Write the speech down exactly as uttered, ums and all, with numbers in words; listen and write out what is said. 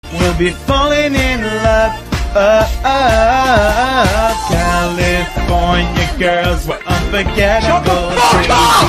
We'll be falling in love. Uh, uh, uh, California girls were unforgettable.